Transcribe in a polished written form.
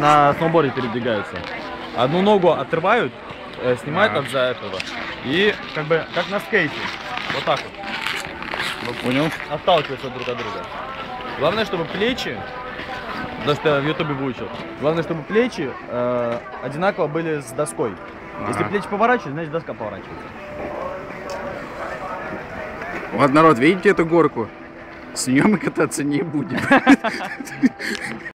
на сноуборде передвигаются. Одну ногу отрывают, снимают от за этого. И как бы как на скейте. Вот так вот. Понял. Отталкиваются друг от друга. Главное, чтобы плечи, потому что я в ютубе выучил, главное, чтобы плечи одинаково были с доской. Если плечи поворачиваются, значит доска поворачивается. Вот, народ, видите эту горку? С нее мы кататься не будем.